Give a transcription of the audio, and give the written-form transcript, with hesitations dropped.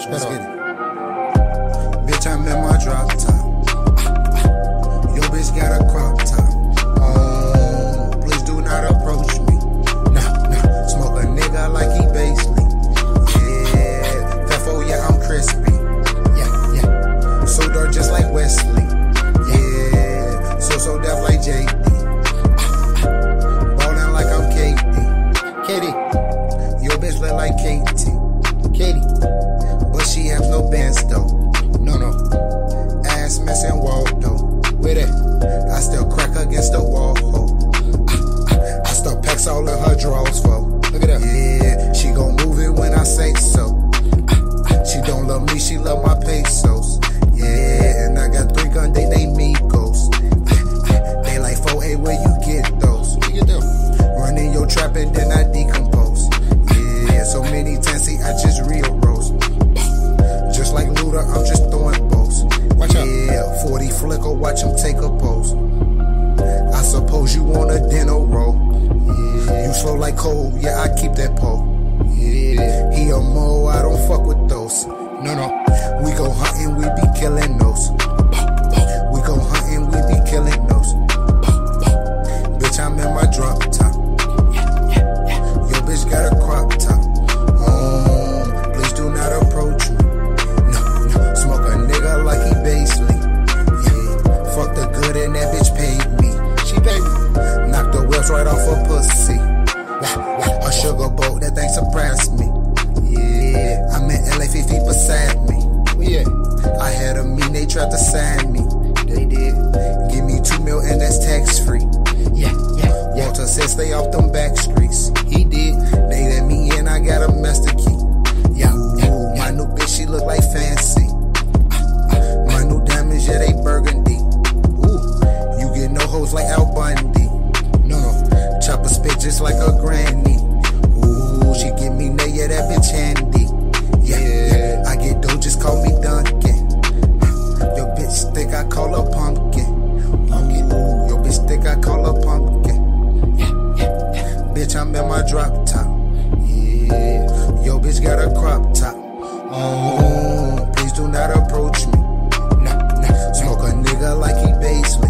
approach me. Let's get it. Bitch, I'm in my drop top. Yo, bitch got a crop top. Oh, please do not approach me. Nah, smoke a nigga like he Basely. Yeah, Fefo, yeah, I'm crispy. Yeah, so dark just like Wesley. Yeah, so deaf like JD. Ballin' like I'm KD. Katie, your bitch look like Katie, but she have no bands though. No, ass missing Waldo. With it, I still crack against the wall. I still packs all of her drawers for. Look at that. Yeah, she gon' move it when I say so. She don't love me, she love my pesos. Yeah, and I got 3 guns, they Migos. They like 4A, where you get those? Run in your trap and then I decompose. Yeah, so many times, see, I just real rose. Just like Luda, I'm just throwing bows. Watch out. Yeah, 40 flicker, watch him take a pose. I suppose you want a dinner roll. Yeah. You slow like cold, yeah, I keep that pole. Yeah, he a mo, I don't fuck with those. No, we go hunting, we be killing those. We go hunting, we be killing those. Bitch, I'm in my drop top. Yo, bitch got a crop top. Please do not approach me. No, smoke a nigga like he Basely. Yeah, fuck the good and that bitch paid me. She paid me. Knocked the wheels right off her pussy. A sugar boat, that thing surprised me. Yeah, I'm in LA, 50 beside me. Yeah, I had a meeting, they tried to sign me. They did. Give me 2 mil and that's tax free. Yeah. Walter said stay off them back streets. He did. They let me in, I got a master key. Yeah. My new bitch, she look like fancy. My new diamonds, yeah, they burgundy. Ooh, you get no hoes like Al Bundy. No, chopper spit just like a granny. Ooh, she give me nay, yeah, that bitch handy. Yeah, I get dough, just call me Duncan. Your bitch thick, I call her pumpkin. Ooh, your bitch thick, I call her pumpkin. Bitch, I'm in my drop top. Yeah, yo, bitch got a crop top. Please do not approach me. Nah, smoke a nigga like he Basely.